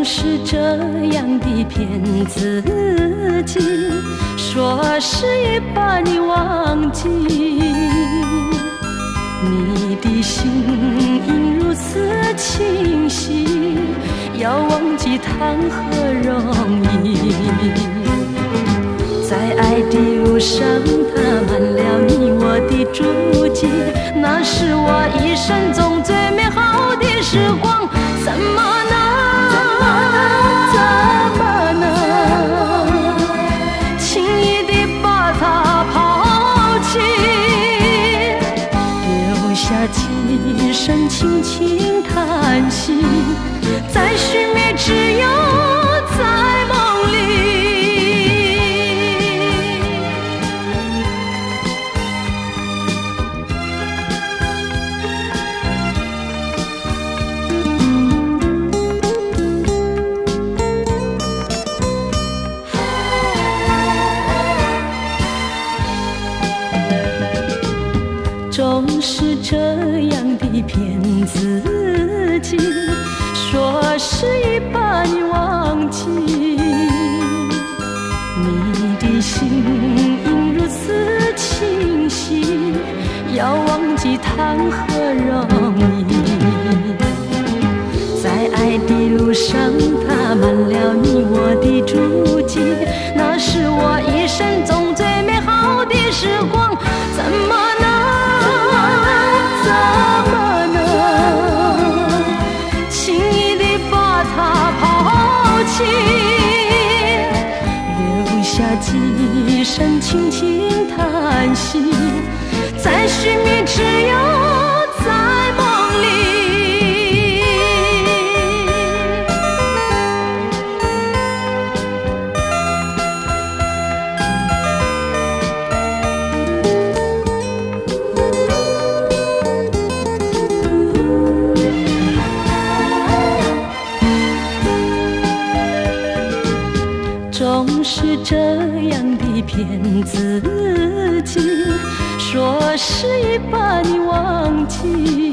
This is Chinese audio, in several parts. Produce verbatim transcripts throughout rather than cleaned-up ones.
是这样的骗自己，说是已把你忘记。你的心应如此清晰，要忘记谈何容易。在爱的路上踏满了你我的足迹，那是我一生中最美好的时光。怎么能怎么能轻易地把它抛弃，留下几声轻轻叹息，在寻觅只有在梦里。总是这样的骗自己，说是已把你忘记。你的心应如此清晰，要忘记谈何容易。在爱的路上踏满了你我的足迹，那是我一生中最美好的时光。怎么能怎么能轻易地把它抛弃，留下几声轻轻叹息，在寻觅只有在梦里。总是这样的骗自己，说是已把你忘记。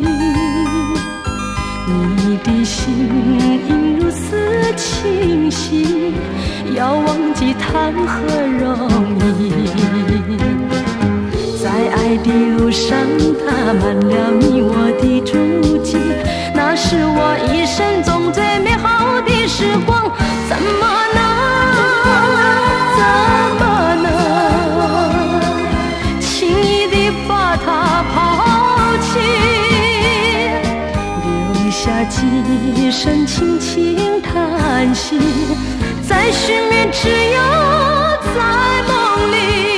你的心应如此清晰，要忘记谈何容易。在爱的路上踏满了你我的足迹，那是我一生中最美好的时光。怎么能怎么能轻易地把它抛弃，留下几声轻轻叹息，在寻觅只有在梦里。